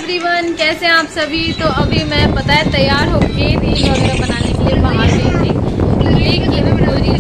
Everyone, कैसे हैं आप सभी। तो अभी मैं पता है तैयार होके रील वगैरह बनाने के लिए बाहर गई थी, लेकिन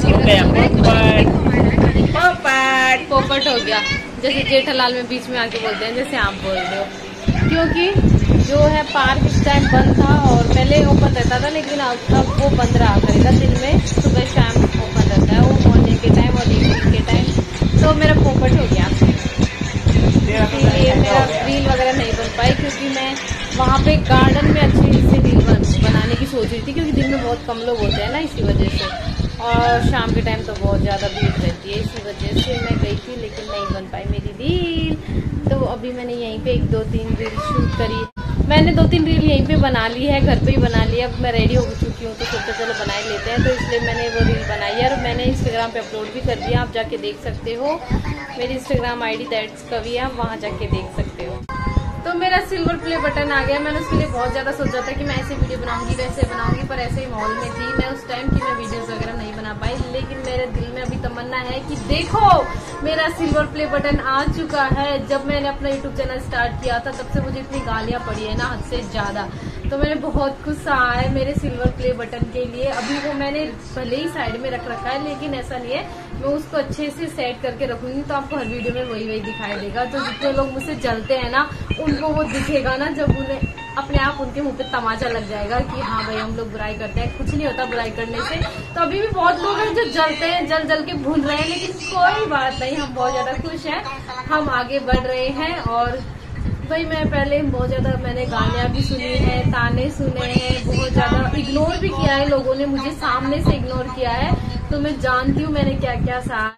पोपट हो गया। जैसे जेठालाल में बीच में आके बोलते हैं, जैसे आप बोल रहे हो, क्योंकि जो है पार्क इस टाइम बंद था और पहले ओपन रहता था, लेकिन अब वो बंद रहा करेगा। दिन में सुबह शाम ओपन रहता है, वो मॉर्निंग के टाइम और इवनिंग के टाइम। तो मेरा पोपट हो गया, इसीलिए मेरा रील वगैरह नहीं बन पाई, क्योंकि मैं वहाँ पे गार्डन में अच्छी से रील बनाने की सोच रही थी, क्योंकि दिन में बहुत कम लोग होते हैं ना, इसी वजह से। और शाम के टाइम तो बहुत ज़्यादा भीड़ रहती है, इसी वजह से मैं गई थी, लेकिन नहीं बन पाई मेरी रील। तो अभी मैंने यहीं पे 1-2-3 रील शूट करी। मैंने 2-3 रील यहीं पे बना ली है, घर पे ही बना ली है। अब मैं रेडी हो चुकी हूँ, तो सोचा चलो बना ही लेते हैं। तो इसलिए मैंने वो रील बनाई है और मैंने इंस्टाग्राम पे अपलोड भी कर दिया। आप जाके देख सकते हो, मेरी इंस्टाग्राम आईडी दैट्स कवि है, आप वहाँ जाके देख सकते हो। तो मेरा सिल्वर प्ले बटन आ गया। मैंने उसके लिए बहुत ज़्यादा सोचा था कि मैं ऐसे वीडियो बनाऊंगी, वैसे बनाऊंगी, पर ऐसे ही माहौल में थी मैं उस टाइम की मैं वीडियोस वगैरह नहीं बना पाई। लेकिन मेरे दिल में अभी तमन्ना है कि देखो मेरा सिल्वर प्ले बटन आ चुका है। जब मैंने अपना यूट्यूब चैनल स्टार्ट किया था, तब से मुझे इतनी गालियां पड़ी है ना, हद से ज्यादा। तो मैंने बहुत गुस्सा आया है मेरे सिल्वर प्ले बटन के लिए। अभी वो मैंने भले ही साइड में रख रखा है, लेकिन ऐसा नहीं है, मैं उसको अच्छे से सेट करके रखूंगी, तो आपको हर वीडियो में वही दिखाई देगा। तो जितने लोग मुझसे जलते हैं ना, उनको वो दिखेगा ना, जब उन्हें अपने आप उनके मुंह पे तमाचा लग जाएगा कि हाँ भाई हम लोग बुराई करते हैं। कुछ नहीं होता बुराई करने से। तो अभी भी बहुत लोग हैं जो जलते हैं, जल के भून रहे हैं, लेकिन कोई बात नहीं, हम बहुत ज्यादा खुश हैं, हम आगे बढ़ रहे हैं। और भाई मैं पहले बहुत ज्यादा मैंने गालियां भी सुनी है, ताने सुने हैं, बहुत ज्यादा इग्नोर भी किया है, लोगों ने मुझे सामने से इग्नोर किया है। तो मैं जानती हूँ मैंने क्या क्या सहा।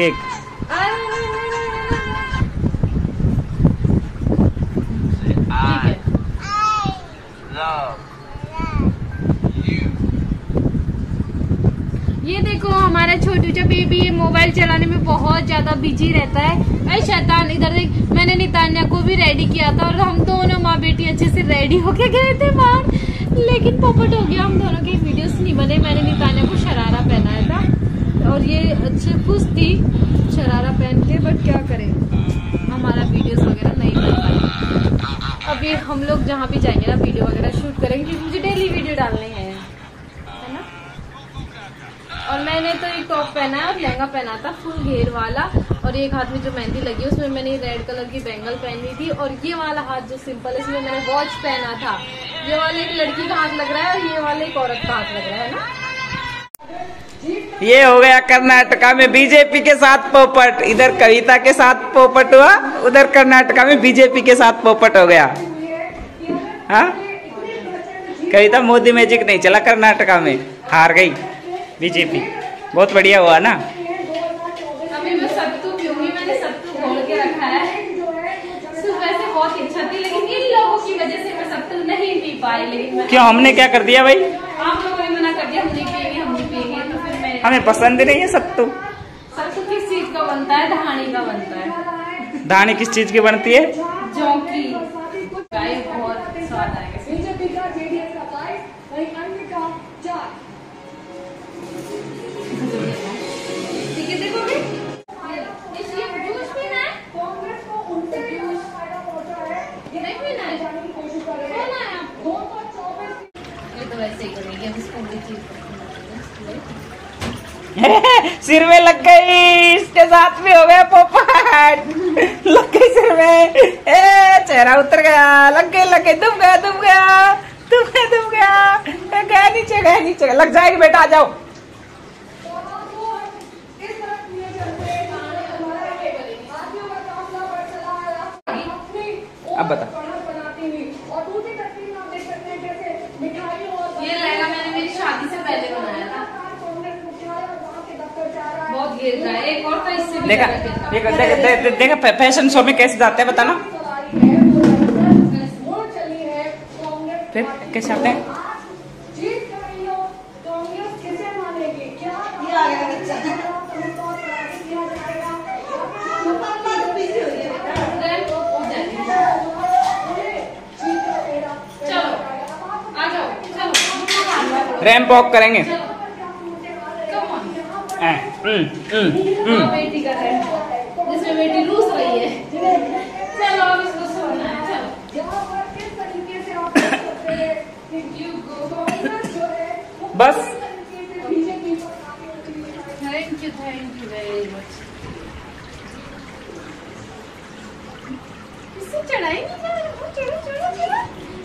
ये देखो हमारा छोटू सा बेबी ये मोबाइल चलाने में बहुत ज्यादा बिजी रहता है। अरे शैतान इधर देख, मैंने नितान्या को भी रेडी किया था और हम दोनों माँ बेटी अच्छे से रेडी होके गए थे बाहर, लेकिन पोपट हो गया। हम दोनों के वीडियोस नहीं बने। मैंने नितान्या को शरारा पहनाया था और ये अच्छे खुश थी शरारा पहन के, बट क्या करें हमारा वीडियोस वगैरह नहीं बन पाए। अभी हम लोग जहाँ भी जाएंगे ना वीडियो वगैरह शूट करेंगे, क्योंकि मुझे डेली वीडियो डालने हैं, है ना। और मैंने तो एक टॉप पहना है और लहंगा पहना था फुल घेर वाला, और एक हाथ में जो मेहंदी लगी है उसमें मैंने रेड कलर की बैंगल पहनी थी, और ये वाला हाथ जो सिंपल है इसमें मैंने वॉच पहना था। ये वाला एक लड़की का हाथ लग रहा है और ये वाला एक औरत का हाथ लग रहा है ना। ये हो गया कर्नाटका में बीजेपी के साथ पोपट। इधर कविता के साथ पोपट हुआ, उधर कर्नाटका में बीजेपी के साथ पोपट हो गया। हाँ कविता, मोदी मैजिक नहीं चला कर्नाटका में, हार गई बीजेपी। बहुत बढ़िया हुआ ना। अभी मैं सत्तू पीऊंगी, मैंने सत्तू घोल के रखा है। सुबह से बहुत इच्छा थी, लेकिन इन लोगों की वजह से मैं सत्तू नहीं पी पाई। लेकिन क्यों, हमने क्या कर दिया भाई? आप लोगों ने मना कर दिया, हम नहीं पिएंगे, हम नहीं पिएंगे। तो फिर मैं, हमें पसंद नहीं है सत्तू। सत्तू किस चीज का बनता है? धानी का बनता है। धानी किस चीज की बनती है? जौ की। गाय बहुत स्वाद आएगा। ठीक है, देखोगे जूस पीना है, कांग्रेस को उल्टे नहीं पीना है, सोना है आपको। ये तो वैसे ही करेंगे, हम इसको बड़ी चीज सिर में लग गई, इसके साथ भी हो गया पोपट। लग गई सिर में, चेहरा उतर गया, लग गई, दुब गया, गया नीचे, लग जाएगी बेटा, आ जाओ। अब बता। ये लहंगा मैंने मेरी शादी से पहले बनाया था, बहुत गिर रहा है। एक और था इससे भी देखा फैशन शो में कैसे जाते हैं बताना। फिर कैसे आते हैं? रैंप वॉक करेंगे। बेटी का रैंप वॉक, जिसमें बेटी रूस रही है। चलो अब इसको सोना है, चलो। बस थैंक यू वेरी मच। इससे चढ़ाई नहीं जा रहा, चढ़ो चढ़ो चढ़ो।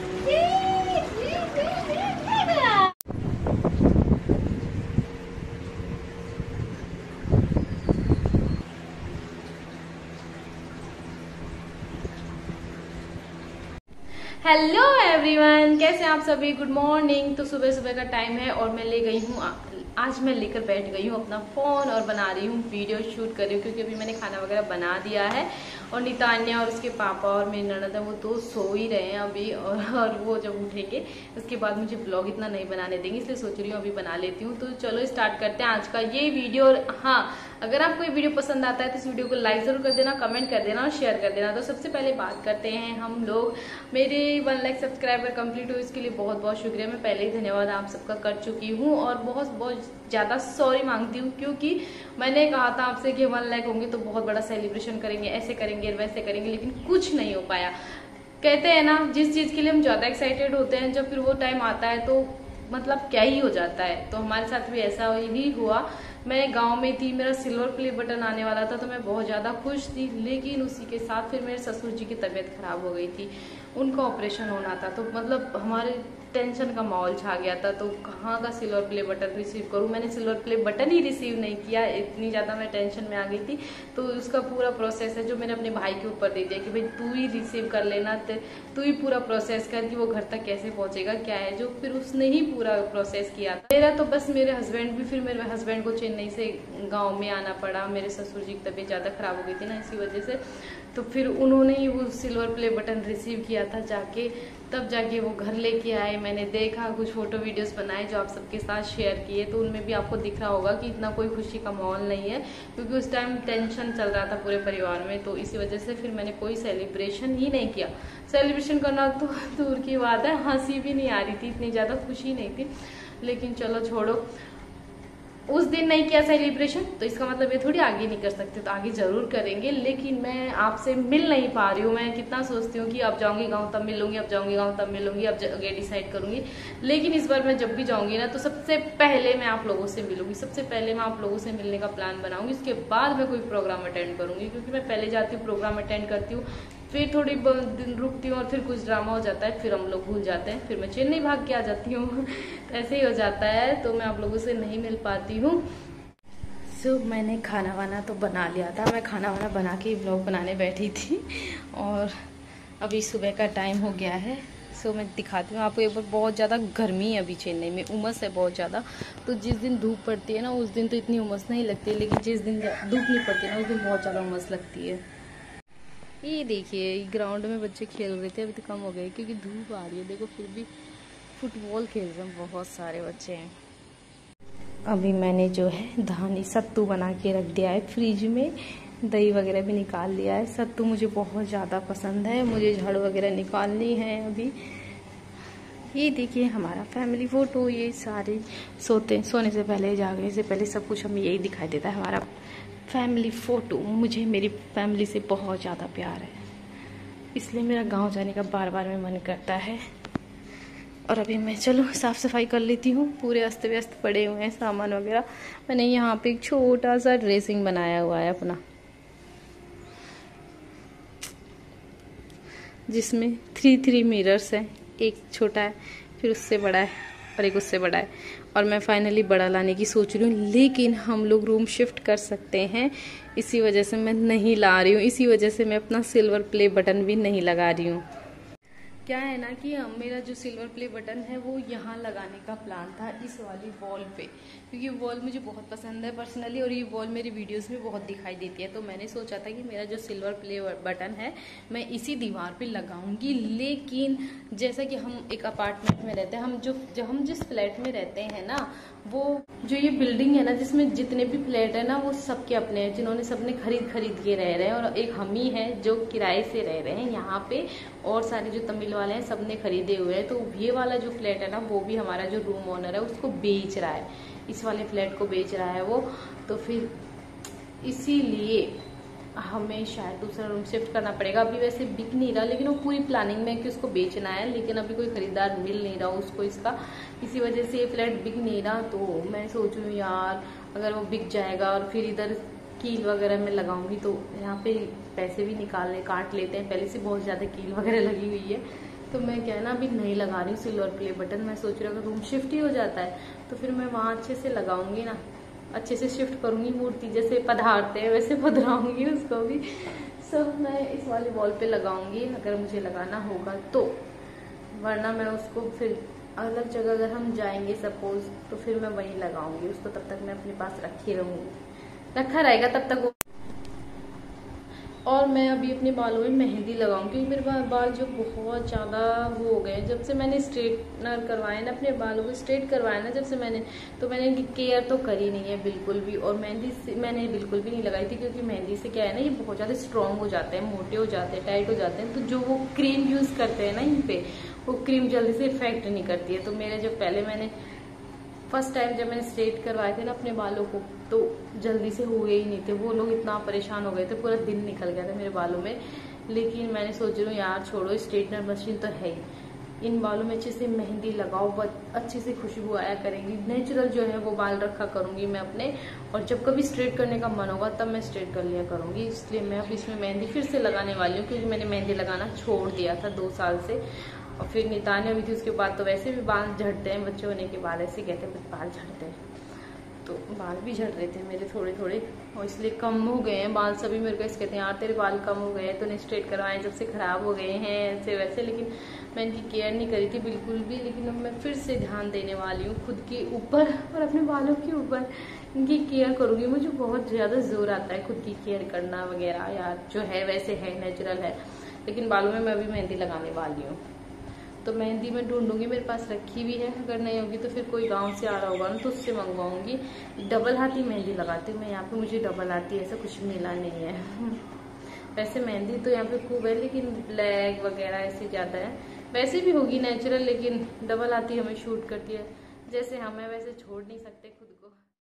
हेलो एवरीवन, कैसे हैं आप सभी। Good morning. तो सुबह सुबह का टाइम है और मैं ले गई हूँ, आज मैं लेकर बैठ गई हूँ अपना फ़ोन और बना रही हूँ वीडियो, शूट कर रही हूँ क्योंकि अभी मैंने खाना वगैरह बना दिया है। और नितान्या और उसके पापा और मेरी ननद है वो तो सो ही रहे हैं अभी, और वो जब उठेंगे उसके बाद मुझे ब्लॉग इतना नहीं बनाने देंगे, इसलिए सोच रही हूँ अभी बना लेती हूँ। तो चलो स्टार्ट करते हैं आज का ये वीडियो। और हाँ, अगर आपको ये वीडियो पसंद आता है तो इस वीडियो को लाइक जरूर कर देना, कमेंट कर देना और शेयर कर देना। तो सबसे पहले बात करते हैं हम लोग, मेरे 1 लाख सब्सक्राइबर कंप्लीट हो, इसके लिए बहुत बहुत शुक्रिया। मैं पहले ही धन्यवाद आप सबका कर चुकी हूँ और बहुत बहुत ज़्यादा सॉरी मांगती हूँ क्योंकि मैंने कहा था आपसे कि 1 लाख होंगे तो बहुत बड़ा सेलिब्रेशन करेंगे, ऐसे करेंगे वैसे करेंगे, लेकिन कुछ नहीं हो पाया। कहते हैं ना, जिस चीज़ के लिए हम ज़्यादा एक्साइटेड होते हैं जब फिर वो टाइम आता है तो मतलब क्या ही हो जाता है। तो हमारे साथ भी ऐसा ही हुआ। मैं गांव में थी, मेरा सिल्वर प्ले बटन आने वाला था तो मैं बहुत ज़्यादा खुश थी, लेकिन उसी के साथ फिर मेरे ससुर जी की तबीयत खराब हो गई थी, उनका ऑपरेशन होना था। तो मतलब हमारे टेंशन का माहौल छा गया था। तो कहाँ का सिल्वर प्ले बटन रिसीव करूँ, मैंने सिल्वर प्ले बटन ही रिसीव नहीं किया, इतनी ज़्यादा मैं टेंशन में आ गई थी। तो उसका पूरा प्रोसेस है जो मैंने अपने भाई के ऊपर दे दिया कि भाई तू ही रिसीव कर लेना, तू ही पूरा प्रोसेस कर कि वो घर तक कैसे पहुँचेगा क्या है, जो फिर उसने ही पूरा प्रोसेस किया था। मेरा तो बस मेरे हस्बैंड भी, फिर मेरे हस्बैंड को चेन्नई से गाँव में आना पड़ा, मेरे ससुर जी की तबीयत ज़्यादा खराब हो गई थी ना, इसी वजह से। तो फिर उन्होंने ही वो सिल्वर प्ले बटन रिसीव किया था जाके, तब जाके वो घर लेके आए। मैंने देखा, कुछ फोटो वीडियोस बनाए जो आप सबके साथ शेयर किए, तो उनमें भी आपको दिख रहा होगा कि इतना कोई खुशी का माहौल नहीं है क्योंकि उस टाइम टेंशन चल रहा था पूरे परिवार में। तो इसी वजह से फिर मैंने कोई सेलिब्रेशन ही नहीं किया। सेलिब्रेशन करना तो दूर की बात है, हंसी भी नहीं आ रही थी, इतनी ज़्यादा खुशी नहीं थी। लेकिन चलो छोड़ो, उस दिन नहीं किया सेलिब्रेशन तो इसका मतलब ये थोड़ी आगे नहीं कर सकते, तो आगे जरूर करेंगे। लेकिन मैं आपसे मिल नहीं पा रही हूँ। मैं कितना सोचती हूँ कि अब जाऊंगी गांव तब मिलूंगी, अब जाऊंगी गांव तब मिलूंगी, अब जगह डिसाइड करूंगी। लेकिन इस बार मैं जब भी जाऊंगी ना तो सबसे पहले मैं आप लोगों से मिलूंगी, सबसे पहले मैं आप लोगों से मिलने का प्लान बनाऊंगी। उसके बाद मैं कोई प्रोग्राम अटेंड करूंगी, क्योंकि मैं पहले जाती हूँ, प्रोग्राम अटेंड करती हूँ, फिर थोड़ी दिन रुकती हूँ और फिर कुछ ड्रामा हो जाता है, फिर हम लोग भूल जाते हैं, फिर मैं चेन्नई भाग के आ जाती हूँ। ऐसे ही हो जाता है, तो मैं आप लोगों से नहीं मिल पाती हूँ। मैंने खाना वाना तो बना लिया था, मैं खाना वाना बना के ब्लॉग बनाने बैठी थी और अभी सुबह का टाइम हो गया है। मैं दिखाती हूँ आपको एक बार। बहुत ज़्यादा गर्मी है अभी चेन्नई में, उमस है बहुत ज़्यादा। तो जिस दिन धूप पड़ती है ना उस दिन तो इतनी उमस नहीं लगती है, लेकिन जिस दिन धूप नहीं पड़ती है ना उस दिन बहुत ज़्यादा उमस लगती है। ये देखिए ग्राउंड में बच्चे खेल रहे थे, अभी तो कम हो गए क्योंकि धूप आ रही है। देखो फिर भी फुटबॉल खेल रहे हैं बहुत सारे बच्चे हैं। अभी मैंने जो है धानी सत्तू बना के रख दिया है फ्रिज में, दही वगैरह भी निकाल लिया है। सत्तू मुझे बहुत ज़्यादा पसंद है, मुझे झाड़ू वगैरह निकालनी है अभी। ये देखिए हमारा फैमिली फ़ोटो, ये सारे सोने से पहले, जागने से पहले सब कुछ हमें यही दिखाई देता है, हमारा फैमिली फ़ोटो। मुझे मेरी फैमिली से बहुत ज़्यादा प्यार है, इसलिए मेरा गाँव जाने का बार बार में मन करता है। और अभी मैं चलो साफ़ सफाई कर लेती हूँ, पूरे अस्त व्यस्त पड़े हुए हैं सामान वगैरह। मैंने यहाँ पे एक छोटा सा ड्रेसिंग बनाया हुआ है अपना, जिसमें 3 मिरर्स हैं, एक छोटा है, फिर उससे बड़ा है और एक उससे बड़ा है। और मैं फाइनली बड़ा लाने की सोच रही हूँ, लेकिन हम लोग रूम शिफ्ट कर सकते हैं, इसी वजह से मैं नहीं ला रही हूँ। इसी वजह से मैं अपना सिल्वर प्ले बटन भी नहीं लगा रही हूँ। क्या है ना कि मेरा जो सिल्वर प्ले बटन है वो यहाँ लगाने का प्लान था, इस वाली वॉल पे, क्योंकि वॉल मुझे बहुत पसंद है पर्सनली और ये वॉल मेरी वीडियोस में बहुत दिखाई देती है। तो मैंने सोचा था कि मेरा जो सिल्वर प्ले बटन है मैं इसी दीवार पे लगाऊंगी। लेकिन जैसा कि हम एक अपार्टमेंट में रहते हैं, हम जिस फ्लैट में रहते हैं ना, वो जो ये बिल्डिंग है ना जिसमें जितने भी फ्लैट है ना वो सबके अपने हैं, जिन्होंने सबने खरीद के रह रहे हैं, और एक हम ही है जो किराए से रह रहे हैं यहाँ पे, और सारे जो तमिल वाले हैं सबने खरीदे हुए हैं। तो ये वाला जो फ्लैट है ना वो भी हमारा जो रूम ओनर है उसको बेच रहा है, इस वाले फ्लैट को बेच रहा है वो। तो फिर इसीलिए हमें शायद दूसरा रूम शिफ्ट करना पड़ेगा। अभी वैसे बिक नहीं रहा, लेकिन वो पूरी प्लानिंग में है कि उसको बेचना है, लेकिन अभी कोई खरीदार मिल नहीं रहा उसको इसका, इसी वजह से ये फ्लैट बिक नहीं रहा। तो मैं सोच रही हूँ यार अगर वो बिक जाएगा और फिर इधर कील वगैरह में लगाऊंगी तो यहाँ पे पैसे भी काट लेते हैं, पहले से बहुत ज़्यादा कील वगैरह लगी हुई है। तो मैं क्या है ना अभी नहीं लगा रही हूँ सिल्वर प्ले बटन। मैं सोच रही हूँ अगर रूम शिफ्ट ही हो जाता है तो फिर मैं वहाँ अच्छे से लगाऊंगी ना, अच्छे से शिफ्ट करूंगी मूर्ति, जैसे पधारते हैं वैसे पधराऊंगी उसको भी। सब मैं इस वाले वॉल पे लगाऊंगी अगर मुझे लगाना होगा तो, वरना मैं उसको फिर अलग जगह अगर हम जाएंगे सपोज तो फिर मैं वहीं लगाऊंगी उसको। तब तक मैं अपने पास रखी रहूंगी, रखा रहेगा तब तक वो। और मैं अभी अपने बालों में मेहंदी लगाऊंगी क्योंकि मेरे बाल जो बहुत ज़्यादा वो हो गए जब से मैंने स्ट्रेटनर करवाए ना, अपने बालों को स्ट्रेट करवाया ना जब से मैंने, तो मैंने इनकी केयर तो करी नहीं है बिल्कुल भी। और मेहंदी मैंने बिल्कुल भी नहीं लगाई थी क्योंकि मेहंदी से क्या है ना ये बहुत ज़्यादा स्ट्रॉन्ग हो जाते हैं, मोटे हो जाते हैं, टाइट हो जाते हैं। तो जो वो क्रीम यूज़ करते हैं ना इन पर, वो क्रीम जल्दी से इफेक्ट नहीं करती है। तो मेरे जो पहले मैंने फर्स्ट टाइम जब मैंने स्ट्रेट करवाए थे ना अपने बालों को तो जल्दी से हुए ही नहीं थे, वो लोग इतना परेशान हो गए थे, पूरा दिन निकल गया था मेरे बालों में। लेकिन मैंने सोच रही हूँ यार छोड़ो, स्ट्रेटनर मशीन तो है ही, इन बालों में अच्छे से मेहंदी लगाओ, बहुत अच्छे से खुशबू आया करेंगी, नेचुरल जो है वो बाल रखा करूंगी मैं अपने। और जब कभी स्ट्रेट करने का मन होगा तब मैं स्ट्रेट कर लिया करूंगी। इसलिए मैं अब इसमें मेहंदी फिर से लगाने वाली हूँ क्योंकि मैंने मेहंदी लगाना छोड़ दिया था 2 साल से। और फिर निताने हुई थी उसके बाद तो वैसे भी बाल झड़ते हैं, बच्चे होने के बाद ऐसे कहते हैं बाल झड़ते हैं, तो बाल भी झड़ रहे थे मेरे थोड़े थोड़े और इसलिए कम हो गए हैं बाल। सभी मेरे को ऐसे कहते हैं यार तेरे बाल कम हो गए हैं, तूने स्ट्रेट करवाए जब से खराब हो गए हैं ऐसे वैसे। लेकिन मैं इनकी केयर नहीं करी थी बिल्कुल भी, लेकिन अब मैं फिर से ध्यान देने वाली हूँ खुद के ऊपर और अपने बालों के ऊपर, इनकी केयर करूँगी। मुझे बहुत ज़्यादा जोर आता है खुद की केयर करना वगैरह, यार जो है वैसे है, नेचुरल है। लेकिन बालों में मैं अभी मेहंदी लगाने वाली हूँ, तो मेहंदी मैं ढूंढूंगी, मेरे पास रखी भी है, अगर नहीं होगी तो फिर कोई गांव से आ रहा होगा ना तो उससे मंगवाऊंगी। डबल हाथी मेहंदी लगाती हूँ मैं, यहाँ पे मुझे डबल हाथी ऐसा कुछ मिला नहीं है। वैसे मेहंदी तो यहाँ पे खूब है लेकिन ब्लैक वगैरह ऐसे ज़्यादा है, वैसे भी होगी नेचुरल, लेकिन डबल हाथी हमें शूट करती है। जैसे हमें वैसे छोड़ नहीं सकते खुद को।